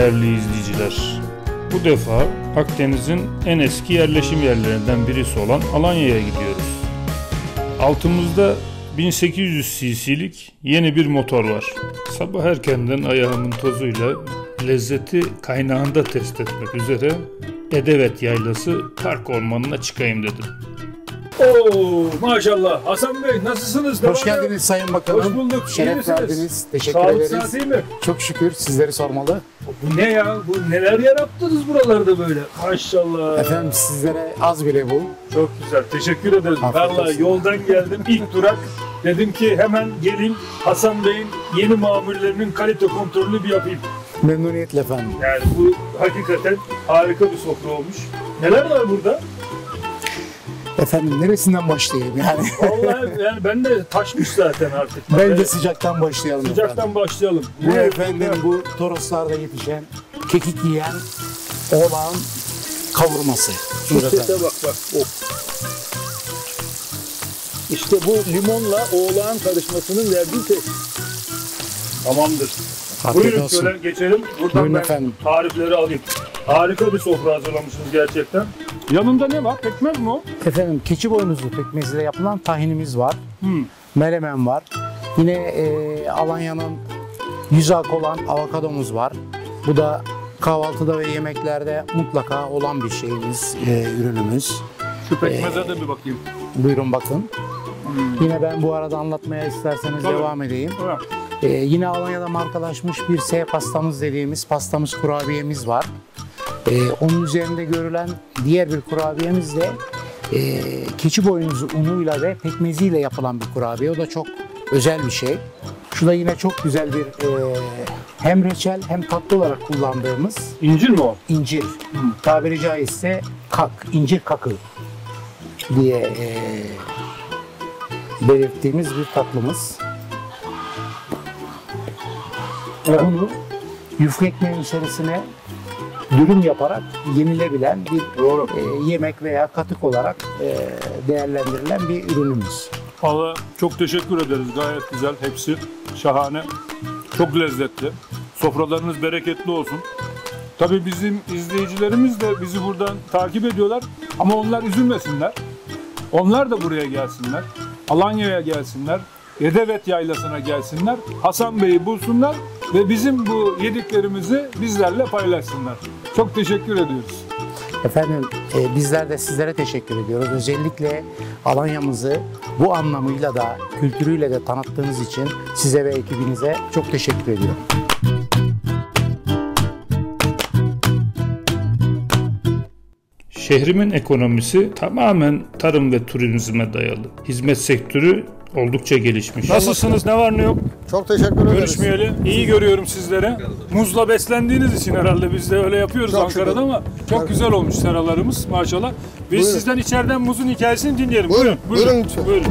değerli izleyiciler. Bu defa Akdeniz'in en eski yerleşim yerlerinden birisi olan Alanya'ya gidiyoruz. Altımızda 1800 cc'lik yeni bir motor var. Sabah erkenden ayağımın tozuyla lezzeti kaynağında test etmek üzere Edevet Yaylası Park Ormanı'na çıkayım dedim. Oo, maşallah. Hasan Bey nasılsınız? Hoş geldiniz Sayın Bakanım. Hoş bulduk. Şeref verdiniz. Teşekkür Sağlık ederiz. saati mi? Çok şükür sizleri sormalı. Bu ne ya? Bu neler yarattınız buralarda böyle? Maşallah. Efendim sizlere az bile bu. Çok güzel. Teşekkür ederim. Afiyet Vallahi olsun. yoldan geldim. İlk durak. Dedim ki hemen geleyim Hasan Bey'in yeni mamullerinin kalite kontrolünü bir yapayım. Memnuniyetle efendim. Yani bu hakikaten harika bir sofra olmuş. Neler var burada? Efendim neresinden başlayayım yani? Vallahi yani ben de taşmış zaten artık. Bence sıcaktan başlayalım efendim. Sıcaktan başlayalım. Bu efendim bu Toroslarda yetişen, kekik yiyen oğlağın kavurması. Buyurun Sese efendim. bak. İşte bu limonla oğlağın karışmasının verdiği tek. Tamamdır. Afiyet Buyurun olsun. şöyle geçelim. Buradan Buyurun ben efendim. tarifleri alayım. Harika bir sofra hazırlamışsınız gerçekten. Yanında ne var? Pekmez mi o? Efendim keçi boynuzlu pekmeziyle yapılan tahinimiz var. Melemen var. Yine Alanya'nın yüz ak olan avokadomuz var. Bu da kahvaltıda ve yemeklerde mutlaka olan bir şeyimiz, ürünümüz. Şu pekmeze de bir bakayım. Buyurun bakın. Yine ben bu arada anlatmaya isterseniz Tabii. devam edeyim. Evet. Yine Alanya'da markalaşmış bir S pastamız dediğimiz pastamız kurabiyemiz var. Onun üzerinde görülen diğer bir kurabiyemiz de keçi boynuzu unuyla ve pekmeziyle yapılan bir kurabiye. O da çok özel bir şey. Şu da yine çok güzel bir hem reçel hem tatlı olarak kullandığımız İncir mi o? incir. Tabiri caizse incir kakı diye belirttiğimiz bir tatlımız. Evet. Bunu yufka ekmeğin içerisine dürüm yaparak yenilebilen bir Doğru. yemek veya katık olarak değerlendirilen bir ürünümüz. Valla çok teşekkür ederiz. Gayet güzel. Hepsi şahane. Çok lezzetli. Sofralarınız bereketli olsun. Tabii bizim izleyicilerimiz de bizi buradan takip ediyorlar. Ama onlar üzülmesinler. Onlar da buraya gelsinler. Alanya'ya gelsinler. Edevet Yaylası'na gelsinler. Hasan Bey'i bulsunlar ve bizim bu yediklerimizi bizlerle paylaşsınlar. Çok teşekkür ediyoruz. Efendim bizler de sizlere teşekkür ediyoruz. Özellikle Alanya'mızı bu anlamıyla da kültürüyle de tanıttığınız için size ve ekibinize çok teşekkür ediyorum. Şehrimin ekonomisi tamamen tarım ve turizme dayalı. Hizmet sektörü oldukça gelişmiş. Nasılsınız? Ne var ne yok? Çok teşekkür ederiz. Görüşmeyeli. İyi görüyorum sizlere. Muzla beslendiğiniz için herhalde biz de öyle yapıyoruz Çok Ankara'da şükür. ama çok güzel olmuş seralarımız maşallah. Biz Buyurun. sizden içeriden muzun hikayesini dinleyelim. Buyurun, Buyurun. buyurun lütfen. Buyurun.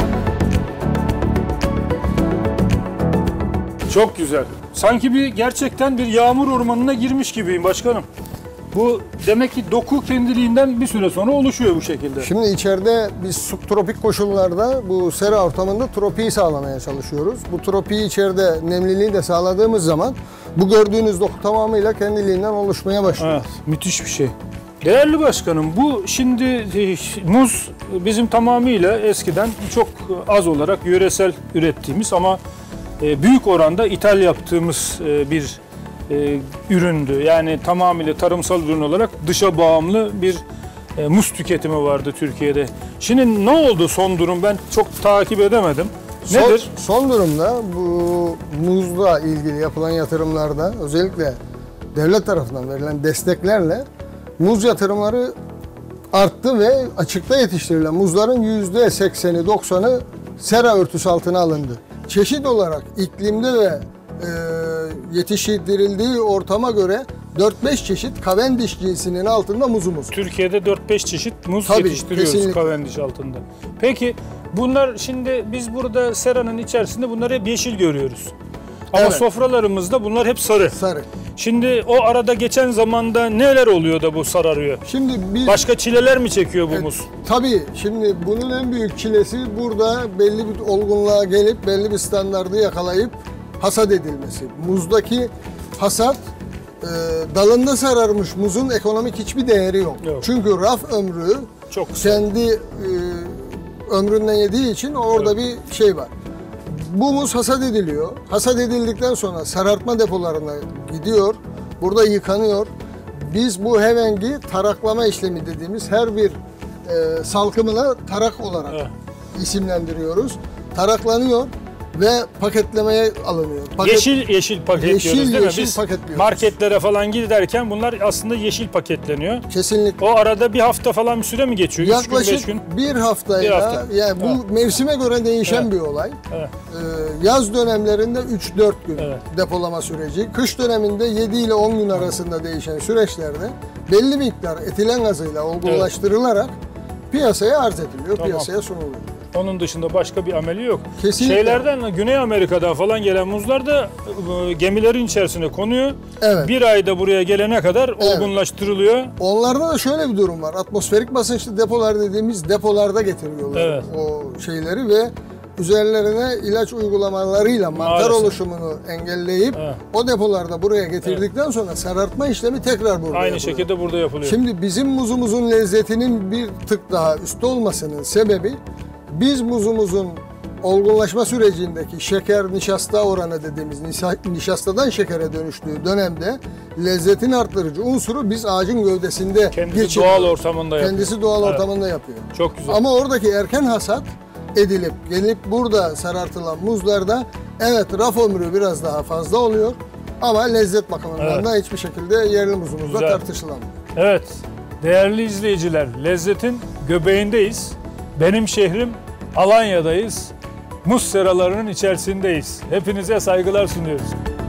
Çok güzel. Sanki gerçekten bir yağmur ormanına girmiş gibiyim başkanım. Bu demek ki doku kendiliğinden bir süre sonra oluşuyor bu şekilde. Şimdi içeride biz subtropik koşullarda bu sera ortamında tropiği sağlamaya çalışıyoruz. Bu tropiği içeride nemliliği de sağladığımız zaman bu gördüğünüz doku tamamıyla kendiliğinden oluşmaya başlıyor. Evet, müthiş bir şey. Değerli başkanım, bu şimdi muz bizim tamamıyla eskiden çok az olarak yöresel ürettiğimiz ama büyük oranda ithal yaptığımız bir üründü. Yani tamamıyla tarımsal ürün olarak dışa bağımlı bir muz tüketimi vardı Türkiye'de. Şimdi ne oldu son durum? Ben çok takip edemedim. Nedir? Son durumda bu muzla ilgili yapılan yatırımlarda özellikle devlet tarafından verilen desteklerle muz yatırımları arttı ve açıkta yetiştirilen muzların %80'i 90'ı sera örtüsü altına alındı. Çeşit olarak iklimde ve yetiştirildiği ortama göre 4-5 çeşit Cavendish cinsinin altında muzumuz. Türkiye'de 4-5 çeşit muz Tabii, yetiştiriyoruz kesinlikle. Cavendish altında. Peki bunlar şimdi biz burada seranın içerisinde bunları hep yeşil görüyoruz. Ama Evet. sofralarımızda bunlar hep sarı. Sarı. Şimdi o arada geçen zamanda neler oluyor da bu sararıyor? Şimdi biz Başka çileler mi çekiyor bu muz? tabii şimdi bunun en büyük çilesi burada belli bir olgunluğa gelip belli bir standardı yakalayıp hasat edilmesi. Muzdaki hasat dalında sararmış muzun ekonomik hiçbir değeri yok. Yok. Çünkü raf ömrü Çok kısa. kendi ömründen yediği için orada bir şey var. Bu muz hasat ediliyor. Hasat edildikten sonra sarartma depolarına gidiyor. Burada yıkanıyor. Biz bu hevengi taraklama işlemi dediğimiz her bir salkımına tarak olarak isimlendiriyoruz. Taraklanıyor ve paketlemeye alınıyor. Yeşil paketliyoruz değil mi? Yeşil Biz paketliyoruz. marketlere falan giderken bunlar aslında yeşil paketleniyor. Kesinlikle. O arada bir hafta falan bir süre mi geçiyor? 3 gün, 5 Yaklaşık gün. bir haftayla, Bir hafta. yani bu mevsime göre değişen bir olay. Evet. Yaz dönemlerinde 3-4 gün Evet. depolama süreci, kış döneminde 7 ile 10 gün arasında değişen süreçlerde belli miktar etilen gazıyla olgunlaştırılarak piyasaya arz ediliyor, piyasaya sunuluyor. Onun dışında başka bir ameli yok. Kesinlikle. Şeylerden, Güney Amerika'dan falan gelen muzlar da gemilerin içerisine konuyor. Evet. Bir ayda buraya gelene kadar olgunlaştırılıyor. Onlarda da şöyle bir durum var. Atmosferik basınçlı depolar dediğimiz depolarda getiriyorlar Evet. o şeyleri ve üzerlerine ilaç uygulamalarıyla mantar Maalesef. oluşumunu engelleyip o depolarda buraya getirdikten sonra sarartma işlemi tekrar burada Aynı yapılıyor. şekilde burada yapılıyor. Şimdi bizim muzumuzun lezzetinin bir tık daha üstte olmasının sebebi biz muzumuzun olgunlaşma sürecindeki şeker nişasta oranı dediğimiz nişastadan şekere dönüştüğü dönemde lezzetin arttırıcı unsuru biz ağacın gövdesinde Kendisi geçiriyoruz. doğal ortamında yapıyor. Kendisi doğal ortamında yapıyor. Çok güzel. Ama oradaki erken hasat edilip gelip burada sarartılan muzlarda evet raf ömrü biraz daha fazla oluyor ama lezzet bakımından da hiçbir şekilde yerli muzumuzla Güzel. tartışılamıyor. Evet, değerli izleyiciler, lezzetin göbeğindeyiz. Benim şehrim Alanya'dayız. Muz seralarının içerisindeyiz. Hepinize saygılar sunuyoruz.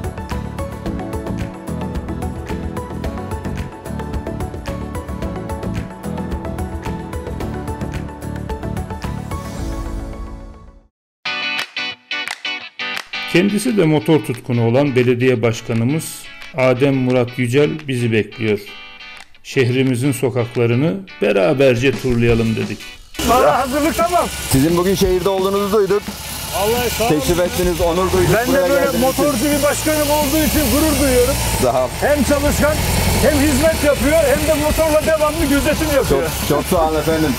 Kendisi de motor tutkunu olan belediye başkanımız Adem Murat Yücel bizi bekliyor. Şehrimizin sokaklarını beraberce turlayalım dedik. Hazırlık tamam. Sizin bugün şehirde olduğunuzu duyduk. Vallahi sağ olun. Teşrif ettiniz, onur duyduk. Ben de buraya böyle geldiğiniz için. motorcu bir başkanım olduğu için gurur duyuyorum. Sağ ol. Hem çalışkan, hem hizmet yapıyor, hem de motorla devamlı gözetim yapıyor. Çok sağ olun efendim.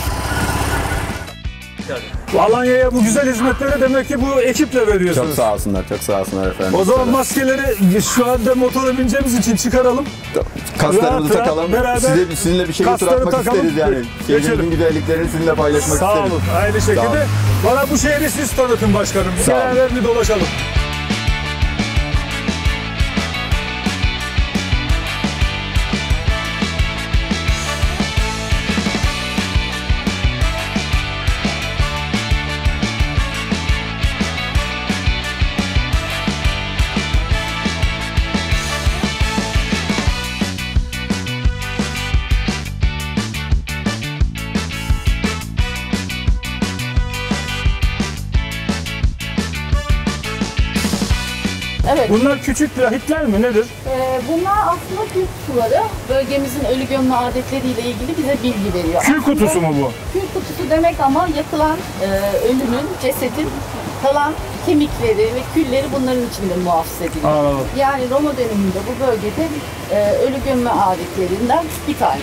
Alanya'ya bu güzel hizmetleri demek ki bu ekiple veriyorsunuz. Çok sağ olsunlar, çok sağ olsunlar efendim. O zaman maskeleri şu anda motora bineceğimiz için çıkaralım. Kaslarımızı rahat takalım. beraber Sizinle bir şehir tur kasları atmak takalım. isteriz yani. Geçelim. Şehrimizin güzelliklerini sizinle paylaşmak Sağ isteriz. olun. Aynı Sağ şekilde. olun. Bana bu şehri siz tanıtın başkanım. Sağ olun. Beraber bir dolaşalım. Evet. Bunlar küçük lahitler mi? Nedir? Bunlar aslında kül kutuları. Bölgemizin ölü gömme adetleriyle ilgili bize bilgi veriyor. Kül kutusu mu bu? Kül kutusu demek ama yakılan ölünün, cesedin kalan kemikleri ve külleri bunların içinde muhafaza ediliyor. Anladım. Yani Roma döneminde bu bölgede ölü gömme adetlerinden bir tanesi.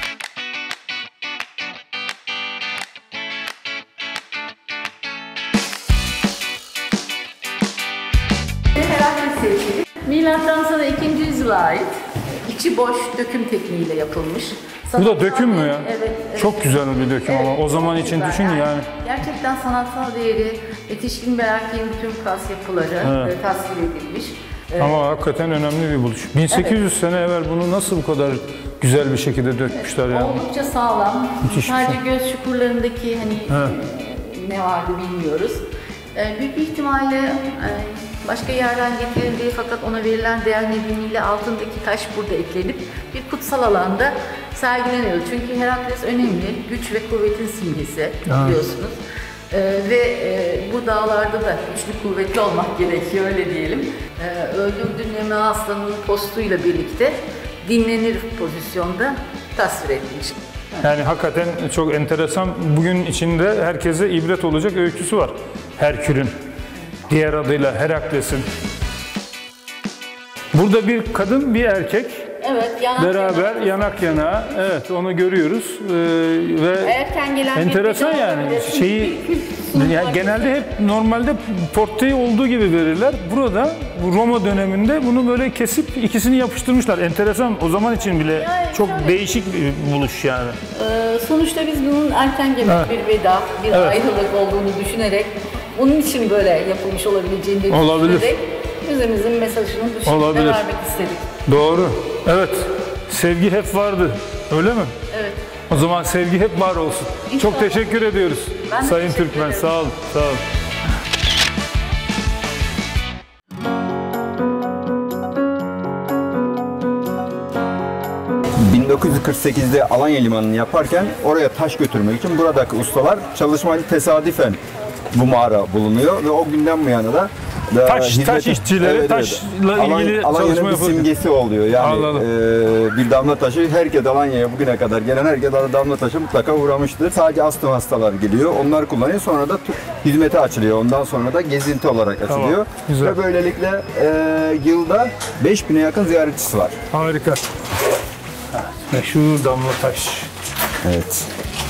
Herakles heykeli. Milattan sonra 2. yüzyıla ait. İçi boş döküm tekniğiyle yapılmış. Bu da döküm mü ya? Evet. Çok güzel bir döküm ama o zaman çok için güzel. düşün yani. Gerçekten sanatsal değeri, yetişkin ve erkeğin bütün kas yapıları tasvir edilmiş. Ama hakikaten önemli bir buluş. 1800 sene evvel bunu nasıl bu kadar güzel bir şekilde dökmüşler yani? Oldukça sağlam. Müthiş bir Sadece göz çukurlarındaki ne vardı bilmiyoruz. Büyük bir ihtimalle başka yerden getirildiği fakat ona verilen değer nedeniyle altındaki taş burada eklenip bir kutsal alanda sergileniyor. Çünkü Herakles önemli, güç ve kuvvetin simgesi biliyorsunuz. Bu dağlarda da güçlü kuvvetli olmak gerekiyor öyle diyelim. Öldürdüğün aslanın postuyla birlikte dinlenir pozisyonda tasvir edilmiş. Yani hakikaten çok enteresan. Bugün içinde herkese ibret olacak öyküsü var. Herkül'ün, diğer adıyla Herakles'in. Bu Burada bir kadın, bir erkek Evet, yanak beraber yana. yanak yana. Evet, onu görüyoruz. Ve Erken gelen enteresan bir yani. resim, Şeyi bir sunum yani var. genelde hep normalde portreyi olduğu gibi verirler. Burada bu Roma döneminde bunu böyle kesip ikisini yapıştırmışlar. Enteresan. O zaman için bile Yani çok şöyle- değişik bir buluş yani. Sonuçta biz bunun erken gelen Evet. bir veda, bir Evet. ayrılık olduğunu düşünerek, bunun için böyle yapılmış olabileceğini de Olabilir. düşünerek müzemizin mesajını bu şekilde Olabilir. vermek istedik. Doğru. Evet. Sevgi hep vardı. Öyle mi? Evet. O zaman sevgi hep var olsun. İnşallah. Çok teşekkür ediyoruz. Ben de Sayın teşekkür Türkmen. ederim. Sağ olun. Sağ olun. 1948'de Alanya Limanı'nı yaparken oraya taş götürmek için buradaki ustalar çalışmayı tesadüfen bu mağara bulunuyor ve o günden bu yana da Taş işçileri taşla ilgili Alanya'nın çalışma bir yapıyor. simgesi oluyor. Yani Anladım. bir damla taşı herkes Alanya'ya bugüne kadar gelen herkes damla taşı mutlaka uğramıştır. Sadece astım hastalar geliyor. Onlar kullanıyor. Sonra da hizmete açılıyor. Ondan sonra da gezinti olarak Tamam, açılıyor. güzel. Ve böylelikle yılda 5000'e yakın ziyaretçisi var. Harika. Meşhur damla taş. Evet.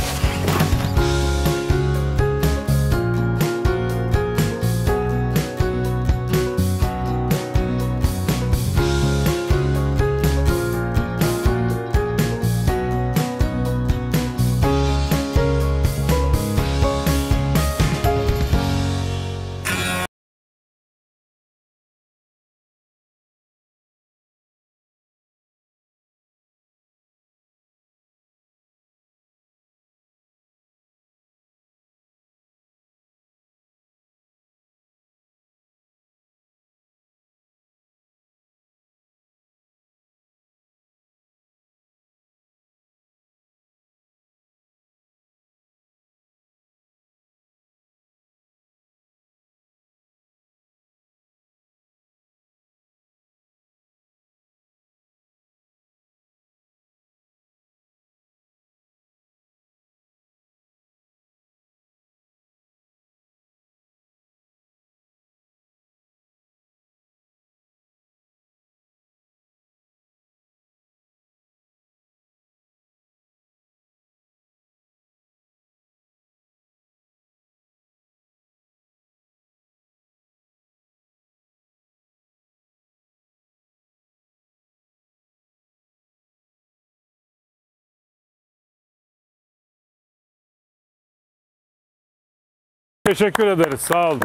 Teşekkür ederiz. Sağ olun.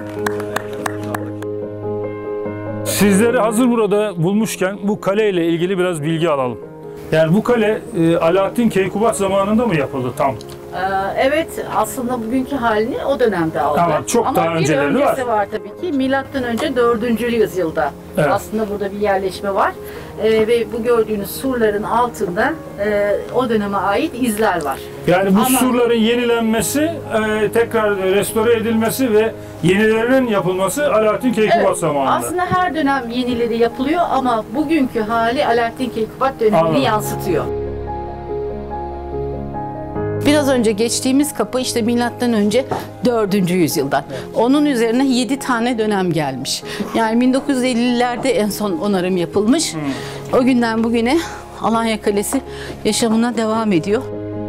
Sizleri hazır burada bulmuşken bu kale ile ilgili biraz bilgi alalım. Yani bu kale Alaaddin Keykubat zamanında mı yapıldı tam? Evet, aslında bugünkü halini o dönemde aldı. Tamam, çok Ama daha bir önceleri öncesi var tabii ki. Milattan önce 4. yüzyılda. Evet. Aslında burada bir yerleşme var. Ve bu gördüğünüz surların altında o döneme ait izler var. Yani bu Ama- surların yenilenmesi, tekrar restore edilmesi ve yenilerinin yapılması Alaaddin Keykubat Evet, zamanında. aslında her dönem yenileri yapılıyor ama bugünkü hali Alaaddin Keykubat dönemini Anladım. yansıtıyor. Biraz önce geçtiğimiz kapı işte milattan önce 4. yüzyıldan. Onun üzerine 7 tane dönem gelmiş. Yani 1950'lerde en son onarım yapılmış. O günden bugüne Alanya Kalesi yaşamına devam ediyor.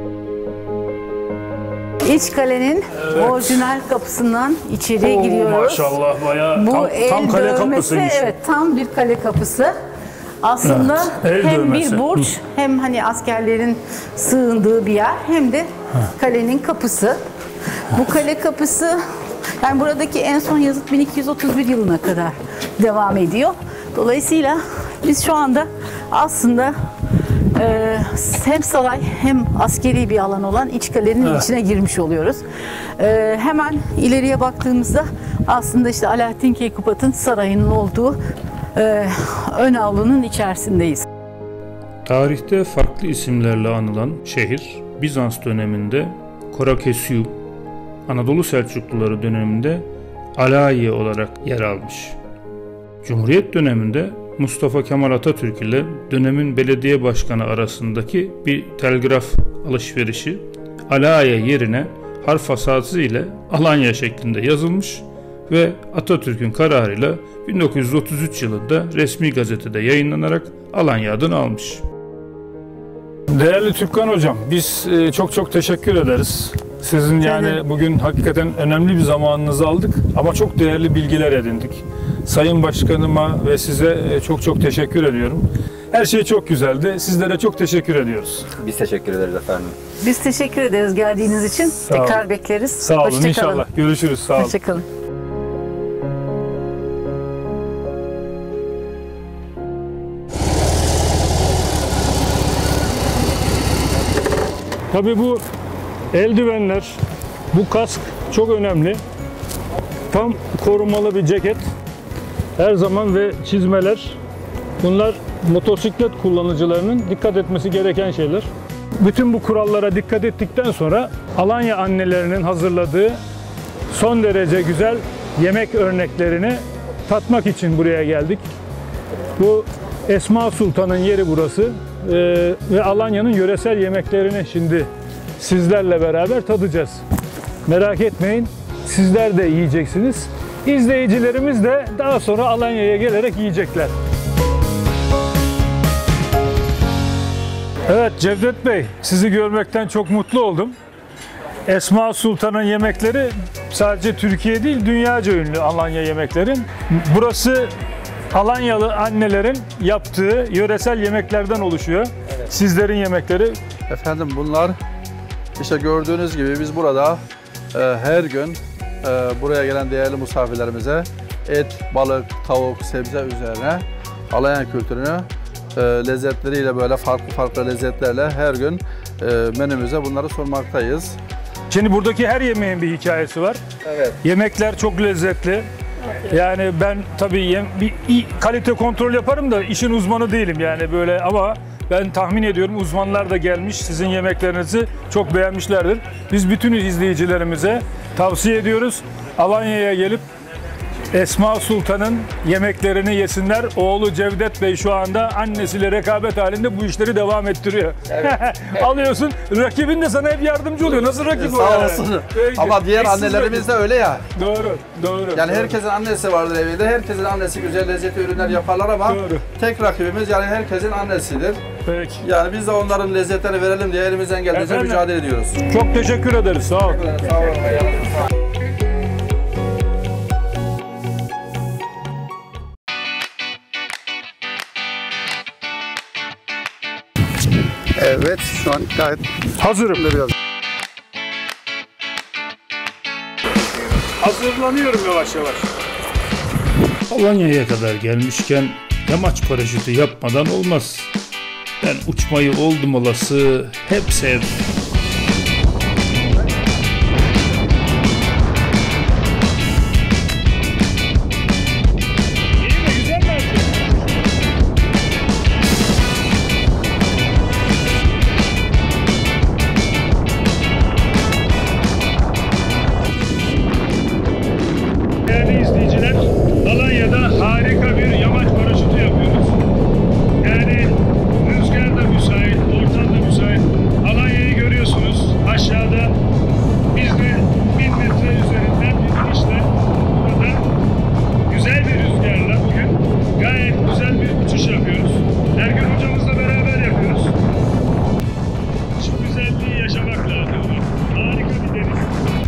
İç kalenin orijinal kapısından içeriye Oo, giriyoruz. maşallah bayağı Bu tam el kale dövmesi, kapısıymış. evet tam bir kale kapısı. Aslında Evet, el hem dövmesi. bir burç hem hani askerlerin sığındığı bir yer hem de kalenin kapısı. Bu kale kapısı yani buradaki en son yazıt 1231 yılına kadar devam ediyor. Dolayısıyla biz şu anda aslında hem saray hem askeri bir alan olan iç kalenin içine girmiş oluyoruz. Hemen ileriye baktığımızda aslında işte Alaaddin Keykubat'ın sarayının olduğu ön avlunun içerisindeyiz. Tarihte farklı isimlerle anılan şehir, Bizans döneminde Korakesiu, Anadolu Selçukluları döneminde Alayi olarak yer almış. Cumhuriyet döneminde Mustafa Kemal Atatürk ile dönemin belediye başkanı arasındaki bir telgraf alışverişi Alayi yerine harf asası ile Alanya şeklinde yazılmış ve Atatürk'ün kararıyla 1933 yılında resmi gazetede yayınlanarak Alanya adını almış. Değerli Türkan Hocam, biz çok teşekkür ederiz. Sizin yani bugün hakikaten önemli bir zamanınızı aldık ama çok değerli bilgiler edindik. Sayın Başkanıma ve size çok teşekkür ediyorum. Her şey çok güzeldi. Sizlere çok teşekkür ediyoruz. Biz teşekkür ederiz efendim. Biz teşekkür ederiz geldiğiniz için. olun. Tekrar bekleriz. Sağ olun. Hoşça kalın. İnşallah. Görüşürüz. Sağ olun. Hoşça kalın. Tabii bu eldivenler, bu kask çok önemli. Tam korumalı bir ceket. Her zaman ve çizmeler. Bunlar motosiklet kullanıcılarının dikkat etmesi gereken şeyler. Bütün bu kurallara dikkat ettikten sonra Alanya annelerinin hazırladığı son derece güzel yemek örneklerini tatmak için buraya geldik. Bu Esma Sultan'ın yeri burası ve Alanya'nın yöresel yemeklerini şimdi sizlerle beraber tadacağız. Merak etmeyin, sizler de yiyeceksiniz. İzleyicilerimiz de daha sonra Alanya'ya gelerek yiyecekler. Evet Cevdet Bey, sizi görmekten çok mutlu oldum. Esma Sultan'ın yemekleri sadece Türkiye değil, dünyaca ünlü Alanya yemekleri. Burası Alanyalı annelerin yaptığı yöresel yemeklerden oluşuyor. Evet. Sizlerin yemekleri. Efendim bunlar işte gördüğünüz gibi biz burada her gün buraya gelen değerli misafirlerimize et, balık, tavuk, sebze üzerine Alanya kültürünü lezzetleriyle böyle farklı lezzetlerle her gün menümüze bunları sunmaktayız. Şimdi buradaki her yemeğin bir hikayesi var. Evet. Yemekler çok lezzetli. Yani ben tabii kalite kontrol yaparım da işin uzmanı değilim yani böyle ama ben tahmin ediyorum uzmanlar da gelmiş sizin yemeklerinizi çok beğenmişlerdir. Biz bütün izleyicilerimize tavsiye ediyoruz. Alanya'ya gelip Esma Sultan'ın yemeklerini yesinler. Oğlu Cevdet Bey şu anda annesiyle rekabet halinde bu işleri devam ettiriyor. Evet. Alıyorsun, rakibin de sana hep yardımcı oluyor. Nasıl rakip o? Sağ olsun. Ama diğer annelerimiz de öyle ya. Doğru. Yani herkesin annesi vardır evinde. Herkesin annesi güzel lezzetli ürünler yaparlar ama tek rakibimiz yani herkesin annesidir. Peki. Yani biz de onların lezzetlerini verelim diye elimizden geldiğince mücadele ediyoruz. Çok teşekkür ederiz. Sağ olun. Sağ olun. Evet, şu an gayet hazırım. biraz. Hazırlanıyorum yavaş yavaş. Alanya'ya kadar gelmişken yamaç paraşütü yapmadan olmaz. Ben uçmayı oldum olası hep sevdim. Değerli izleyiciler, Alanya'da harika bir yamaç paraşütü yapıyoruz. Yani rüzgar da müsait, ortam da müsait. Alanya'yı görüyorsunuz. Aşağıda biz de 1000 metre üzerinden bir inişle burada güzel bir rüzgarla bugün gayet güzel bir uçuş yapıyoruz. Ergün hocamızla beraber yapıyoruz. Şu güzelliği yaşamak lazım. Harika bir deniz.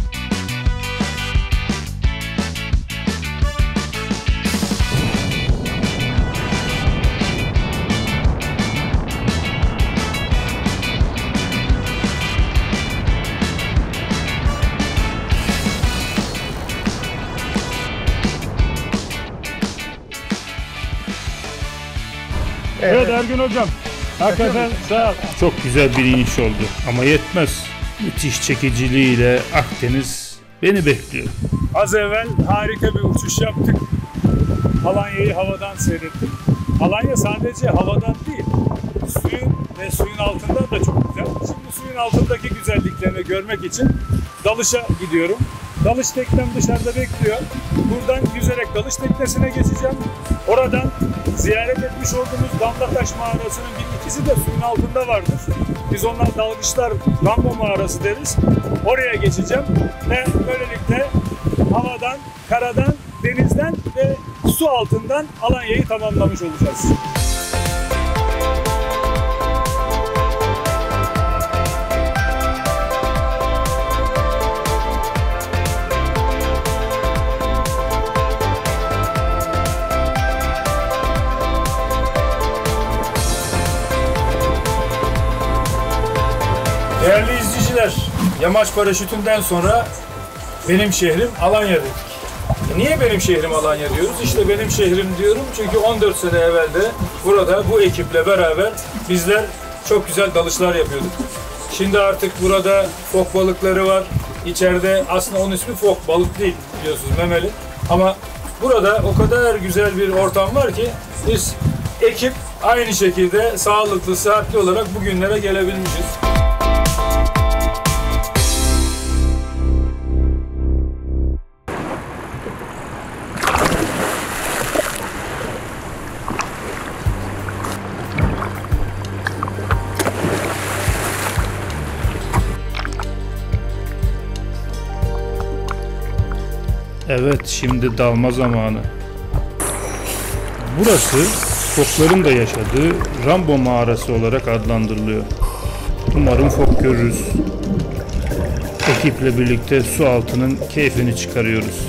Evet Ergün hocam. Hakikaten sağ ol. Çok güzel bir iniş oldu ama yetmez. Müthiş çekiciliğiyle Akdeniz beni bekliyor. Az evvel harika bir uçuş yaptık. Alanya'yı havadan seyrettik. Alanya sadece havadan değil, suyun ve suyun altından da çok güzel. Şimdi suyun altındaki güzelliklerini görmek için dalışa gidiyorum. Dalış teknem dışarıda bekliyor. Buradan yüzerek dalış teknesine geçeceğim. Oradan ziyaret etmiş olduğumuz Damlataş mağarasının bir ikisi de suyun altında vardır. Biz onlar dalgıçlar Rambo mağarası deriz. Oraya geçeceğim ve böylelikle havadan karadan, denizden ve su altından Alanya'yı tamamlamış olacağız. Değerli izleyiciler, yamaç paraşütünden sonra benim şehrim Alanya dedik. Niye benim şehrim Alanya diyoruz? İşte benim şehrim diyorum çünkü 14 sene evvel de burada bu ekiple beraber bizler çok güzel dalışlar yapıyorduk. Şimdi artık burada fok balıkları var. İçeride aslında onun ismi fok, balık değil biliyorsunuz, memeli. Ama burada o kadar güzel bir ortam var ki biz ekip aynı şekilde sağlıklı, sıhhatli olarak bugünlere gelebilmişiz. Evet, şimdi dalma zamanı. Burası fokların da yaşadığı Rambo mağarası olarak adlandırılıyor. Umarım fok görürüz. Ekiple birlikte su altının keyfini çıkarıyoruz.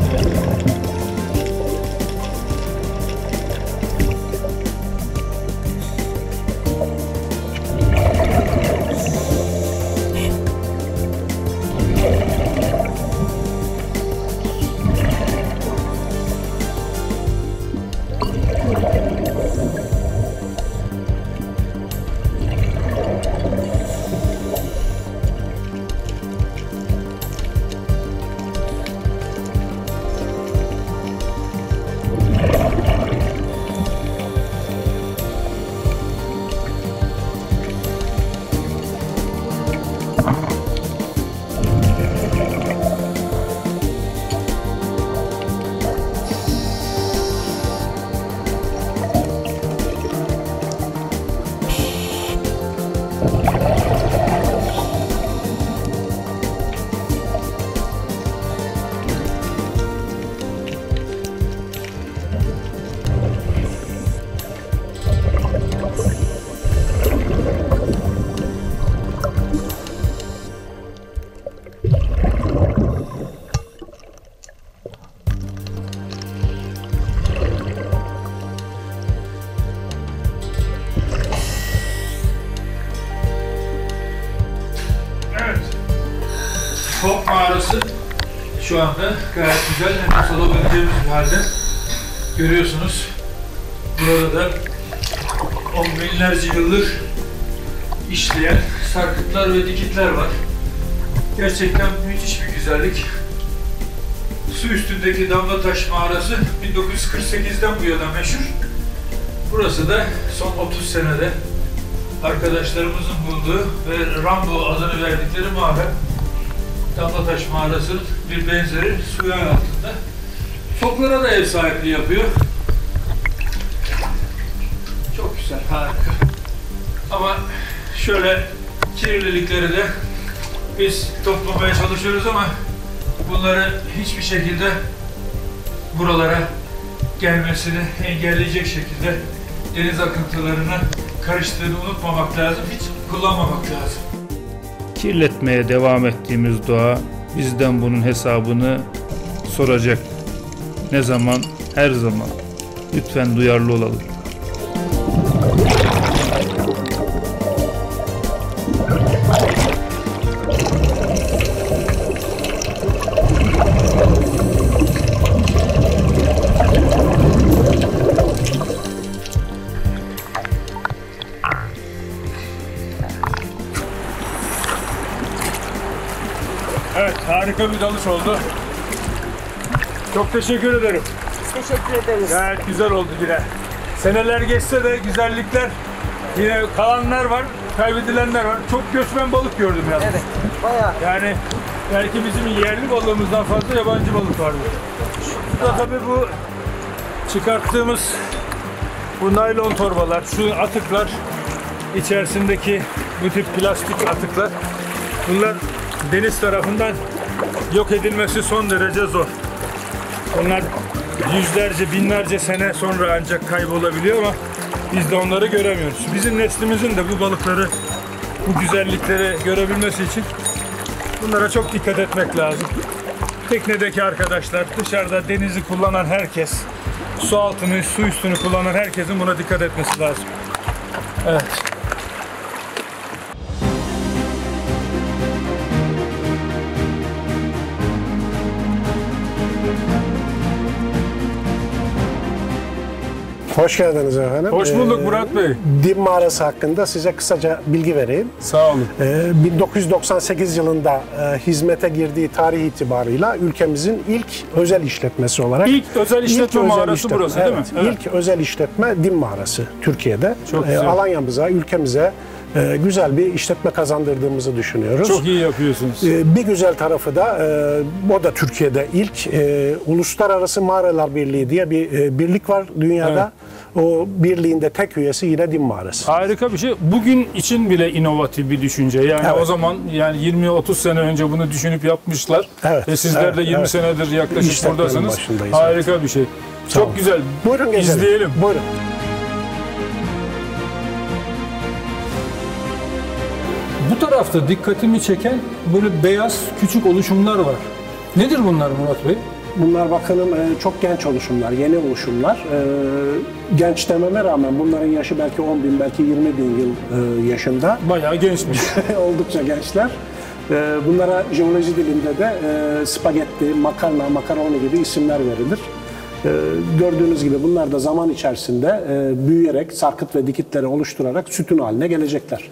Fok mağarası şu anda gayet güzel, nefes alabileceğimiz bir halde. Görüyorsunuz, burada da on binlerce yıldır işleyen sarkıtlar ve dikitler var. Gerçekten müthiş bir güzellik. Su üstündeki Damlataş mağarası 1948'den bu yana meşhur. Burası da son 30 senede arkadaşlarımızın bulduğu ve Rambo adını verdikleri mağara. Damlataş mağarasının bir benzeri suyun altında. Foklara da ev sahipliği yapıyor. Çok güzel, harika. Ama şöyle kirlilikleri de biz toplamaya çalışıyoruz ama bunları hiçbir şekilde buralara gelmesini engelleyecek şekilde deniz akıntılarına karıştığını unutmamak lazım, hiç kullanmamak lazım. Kirletmeye devam ettiğimiz doğa bizden bunun hesabını soracak. Ne zaman? Her zaman. Lütfen duyarlı olalım. Evet, harika bir dalış oldu. Çok teşekkür ederim. Teşekkür ederiz. Gayet güzel oldu yine. Seneler geçse de güzellikler, yine kalanlar var, kaybedilenler var. Çok göçmen balık gördüm yalnız. Evet, bayağı. Yani belki bizim yerli balığımızdan fazla yabancı balık vardı. Burada tabii bu çıkarttığımız bu naylon torbalar, şu atıklar, içerisindeki bu tip plastik atıklar, bunlar deniz tarafından yok edilmesi son derece zor. Onlar yüzlerce, binlerce sene sonra ancak kaybolabiliyor ama biz de onları göremiyoruz. Bizim neslimizin de bu balıkları, bu güzellikleri görebilmesi için bunlara çok dikkat etmek lazım. Teknedeki arkadaşlar, dışarıda denizi kullanan herkes, su altını, su üstünü kullanan herkesin buna dikkat etmesi lazım. Evet. Hoş geldiniz efendim. Hoş bulduk Murat Bey. Dim mağarası hakkında size kısaca bilgi vereyim. Sağ olun. 1998 yılında hizmete girdiği tarih itibarıyla ülkemizin ilk özel işletmesi olarak. İlk özel işletme mağarası burası değil mi? Evet. İlk özel işletme Dim mağarası Türkiye'de. Çok güzel. Alanya'mıza, ülkemize güzel bir işletme kazandırdığımızı düşünüyoruz. Çok iyi yapıyorsunuz. Bir güzel tarafı da o da Türkiye'de ilk Uluslararası Mağaralar Birliği diye bir birlik var dünyada. Evet. O birliğin de tek üyesi yine Dim mağarası. Harika bir şey. Bugün için bile inovatif bir düşünce. Yani evet. O zaman yani 20-30 sene önce bunu düşünüp yapmışlar. Evet. Ve sizler de 20 senedir yaklaşık İşletmenin buradasınız. Harika bir şey. Çok güzel. Buyurun gezelim. İzleyelim. Buyurun. Bu tarafta dikkatimi çeken böyle beyaz küçük oluşumlar var. Nedir bunlar Murat Bey? Bunlar bakalım çok genç oluşumlar, yeni oluşumlar. Genç dememe rağmen bunların yaşı belki 10 bin, belki 20 bin yıl yaşında. Bayağı gençmiş. Oldukça gençler. Bunlara jeoloji dilinde de spagetti, makarna, makaroni gibi isimler verilir. Gördüğünüz gibi bunlar da zaman içerisinde büyüyerek, sarkıt ve dikitleri oluşturarak sütun haline gelecekler.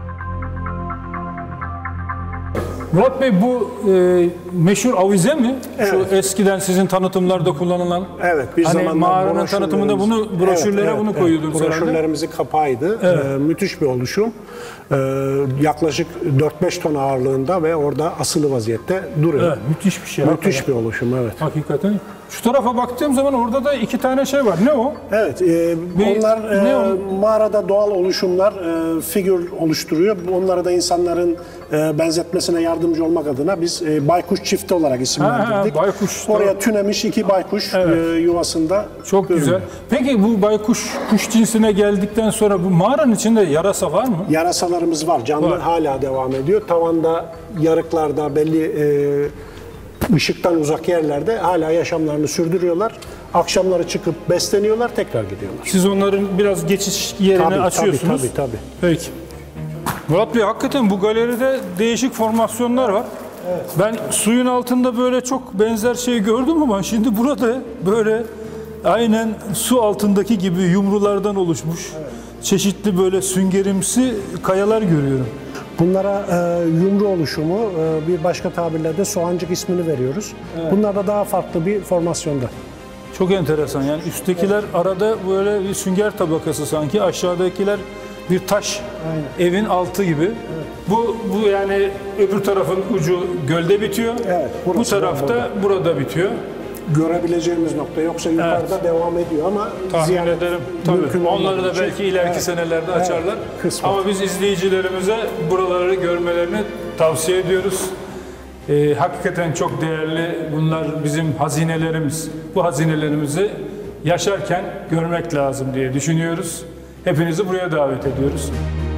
Murat Bey bu meşhur avize mi? Evet. Şu eskiden sizin tanıtımlarda kullanılan. Evet. Bir hani mağaranın tanıtımında bunu broşürlere bunu koyuyordunuz herhalde. Broşürlerimizin kapağıydı. Evet. Müthiş bir oluşum. Yaklaşık 4-5 ton ağırlığında ve orada asılı vaziyette duruyor. Evet, müthiş bir şey. Müthiş bir oluşum, evet. Hakikaten. Şu tarafa baktığım zaman orada da 2 tane şey var. Ne o? Evet, onlar mağarada doğal oluşumlar, figür oluşturuyor. Onlara da insanların benzetmesine yardımcı olmak adına biz baykuş çifti olarak isimlendirdik. Baykuş. Oraya tünemiş 2 baykuş yuvasında. Çok güzel. Peki bu baykuş kuş cinsine geldikten sonra bu mağaranın içinde yarasa var mı? Yarasalarımız var. Canlı hala devam ediyor. Tavanda, yarıklarda, belli ışıktan uzak yerlerde hala yaşamlarını sürdürüyorlar. Akşamları çıkıp besleniyorlar, tekrar gidiyorlar. Siz onların biraz geçiş yerini açıyorsunuz. Tabii. Peki. Murat Bey, hakikaten bu galeride değişik formasyonlar var. Evet. Ben suyun altında böyle çok benzer şey gördüm ama şimdi burada böyle aynen su altındaki gibi yumrulardan oluşmuş çeşitli böyle süngerimsi kayalar görüyorum. Bunlara yumru oluşumu, bir başka tabirle de soğancık ismini veriyoruz. Evet. Bunlar da daha farklı bir formasyonda. Çok enteresan, yani üsttekiler arada böyle bir sünger tabakası sanki, aşağıdakiler bir taş. Aynen. Evin altı gibi. Evet. Bu yani öbür tarafın ucu gölde bitiyor. Evet, bu tarafta burada bitiyor. Görebileceğimiz nokta, yoksa yukarıda devam ediyor ama tahmin ederim. Tabii. Onları da belki ileriki senelerde açarlar. Ama biz izleyicilerimize buraları görmelerini tavsiye ediyoruz. Hakikaten çok değerli, bunlar bizim hazinelerimiz. Bu hazinelerimizi yaşarken görmek lazım diye düşünüyoruz. Hepinizi buraya davet ediyoruz.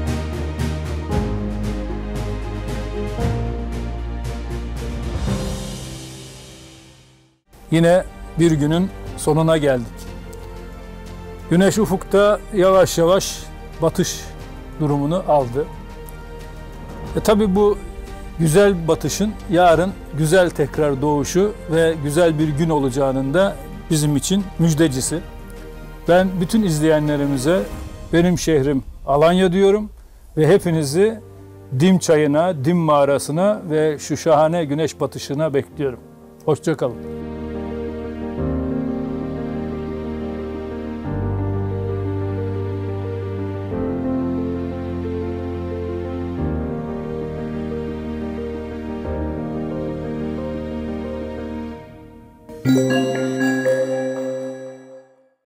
Yine bir günün sonuna geldik. Güneş ufukta yavaş yavaş batış durumunu aldı. Tabii bu güzel batışın yarın güzel tekrar doğuşu ve güzel bir gün olacağının da bizim için müjdecisi. Ben bütün izleyenlerimize benim şehrim Alanya diyorum ve hepinizi Dim Çayı'na, Dim Mağarası'na ve şu şahane güneş batışına bekliyorum. Hoşça kalın. Música